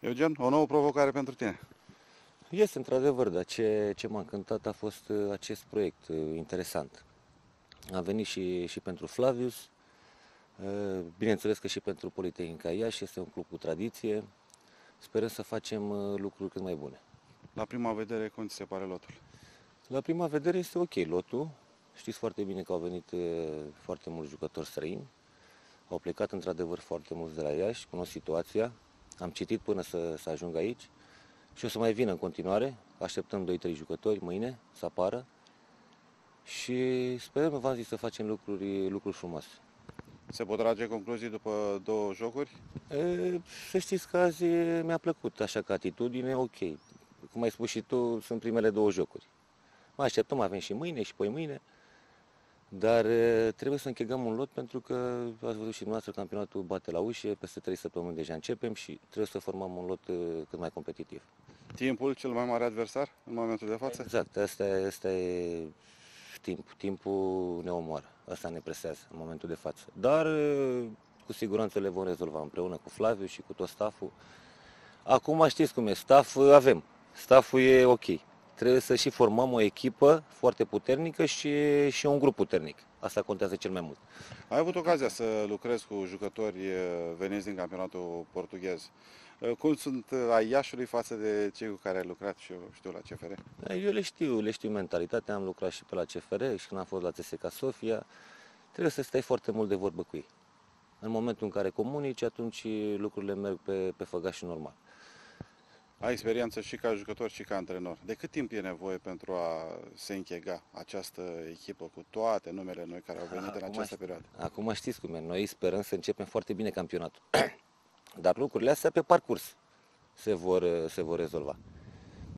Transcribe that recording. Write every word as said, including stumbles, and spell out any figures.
Eugen, o nouă provocare pentru tine. Este într-adevăr, dar ce, ce m-a încântat a fost uh, acest proiect uh, interesant. Am venit și, și pentru Flavius, uh, bineînțeles că și pentru Politehnica Iași, este un club cu tradiție. Sperăm să facem uh, lucruri cât mai bune. La prima vedere, cum ți se pare lotul? La prima vedere este ok lotul. Știți foarte bine că au venit uh, foarte mulți jucători străini. Au plecat într-adevăr foarte mulți de la Iași, cunosc situația. Am citit până să, să ajung aici. Și o să mai vină în continuare, așteptăm doi trei jucători mâine să apară și sperăm, v-am zis, să facem lucruri, lucruri frumoase. Se pot trage concluzii după două jocuri? E, să știți că azi mi-a plăcut, așa că atitudine, ok. Cum ai spus și tu, sunt primele două jocuri. Mai așteptăm, avem și mâine și poi mâine, dar e, trebuie să închegăm un lot pentru că ați văzut și dumneavoastră, campionatul bate la ușe, peste trei săptămâni deja începem și trebuie să formăm un lot e, cât mai competitiv. Timpul cel mai mare adversar în momentul de față? Exact, asta, asta e timp. Timpul ne omoară, asta ne presează în momentul de față. Dar cu siguranță le vom rezolva împreună cu Flaviu și cu tot stafful. Acum știți cum e, staff avem, stafful e ok. Trebuie să și formăm o echipă foarte puternică și, și un grup puternic. Asta contează cel mai mult. Ai avut ocazia să lucrezi cu jucători veniți din campionatul portughez. Cum sunt ai Iașului față de cei cu care ai lucrat și eu știu la C F R? Eu le știu, le știu mentalitatea, am lucrat și pe la C F R și când am fost la T S K Sofia. Trebuie să stai foarte mult de vorbă cu ei. În momentul în care comunici, atunci lucrurile merg pe, pe făgașul normal. Ai experiență și ca jucător și ca antrenor. De cât timp e nevoie pentru a se închega această echipă cu toate numele noi care au venit acum în această perioadă? Acum știți cum e, noi sperăm să începem foarte bine campionatul. Dar lucrurile astea pe parcurs se vor, se vor rezolva.